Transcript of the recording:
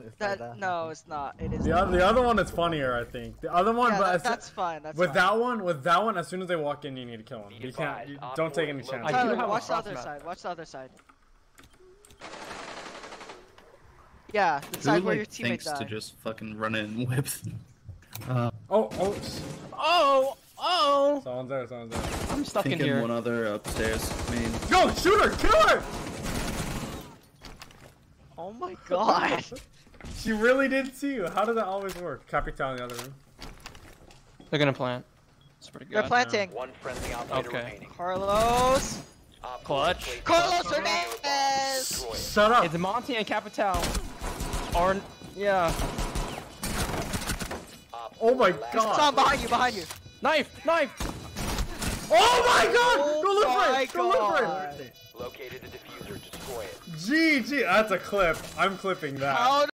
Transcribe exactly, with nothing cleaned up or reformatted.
That no, it's not. It is. The other, the other one is funnier, I think. The other one, Yeah, but that, as, that's fine. That's with fine. that one, with that one, as soon as they walk in, you need to kill them. You can't. You don't take any chances. Tyler, have a watch the cross other map. side. Watch the other side. Yeah, the Who side where your like teammates thinks die. to just fucking run in and whip? Uh, Oh, oh. Oh, oh! Someone's there. Someone's there. I'm stuck in thinking here. one other upstairs. I mean, Go, shoot her, kill her! Oh my god. She really did see you. How does that always work? Capital in the other room. They're gonna plant. It's pretty good. They're planting. One friendly operator Okay. remaining. Carlos. Op Clutch. four, Carlos Destroy Hernandez. it. Shut up. It's Monty and Capital. Or yeah. Op Oh my four, last God. Tom, behind you, behind you. Knife! Knife! Oh my God! Oh Go look for my it. Go look for God. it. Located the diffuser. Destroy it. G G. That's a clip. I'm clipping that. How